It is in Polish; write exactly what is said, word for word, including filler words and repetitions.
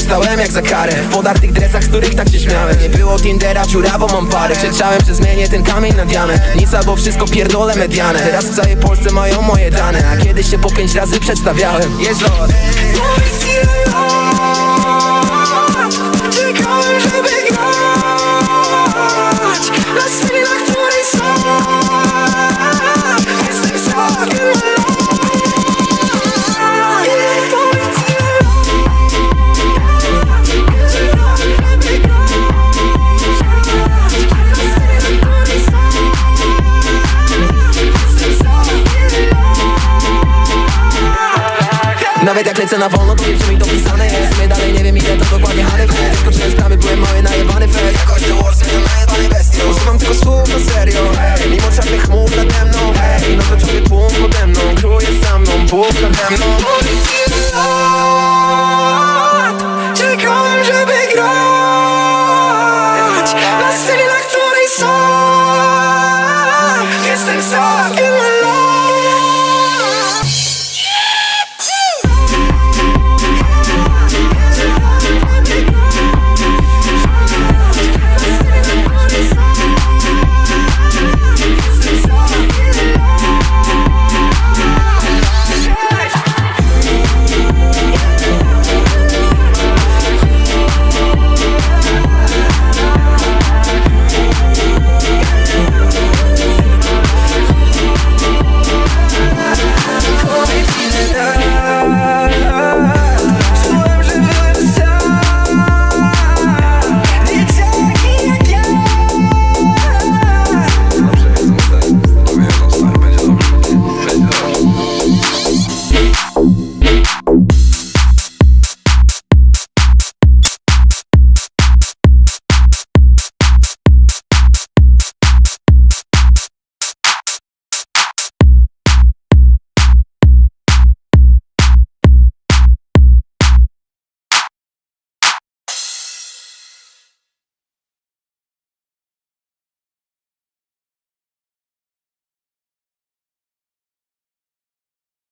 stałem jak za karę w podartych dresach, z których tak się śmiałem. Nie było Tindera, dziurawo mam parę. Krzyczałem, że zmienię ten kamień na diament. Nic albo wszystko pierdolę mediane. Teraz w całej Polsce mają moje dane, a kiedyś się po pięć razy przedstawiałem. Jest lot. Powiedz ile lat czekałem, żeby grać na chwilach, której sam jestem słakiem. Nawet jak lecę na wolno, to wiem, że mi dopisane.